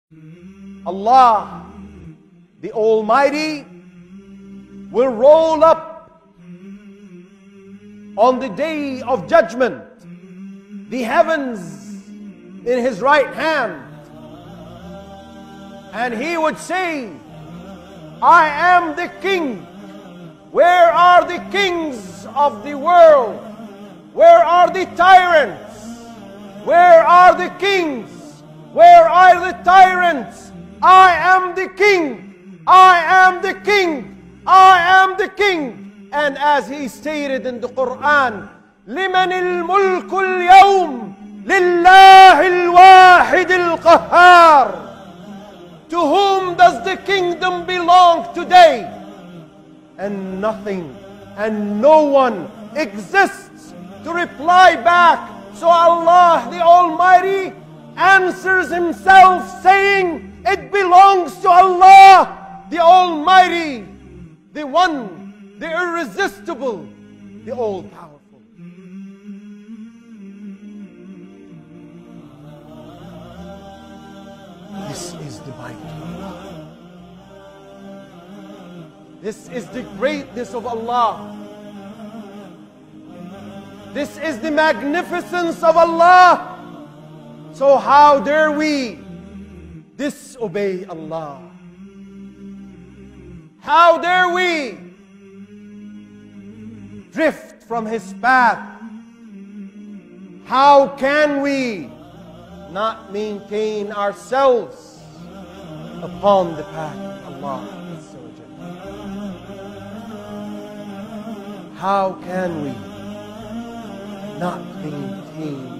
Allah, the Almighty, will roll up on the day of judgment the heavens in His right hand, and He would say, I am the King. Where are the kings of the world? Where are the tyrants? Where are the kings? Where are the tyrants? I am the King. I am the King. I am the King. And as He stated in the Quran, لِمَنِ الْمُلْكُ الْيَوْمِ لِلَّهِ الْوَاحِدِ الْقَهَّارِ. To whom does the kingdom belong today? And nothing and no one exists to reply back. So Allah the Almighty answers Himself saying, it belongs to Allah the Almighty, the One, the Irresistible, the All-Powerful. This is the might of Allah. This is the greatness of Allah. This is the magnificence of Allah. So how dare we disobey Allah? How dare we drift from His path? How can we not maintain ourselves upon the path of Allah? How can we not maintain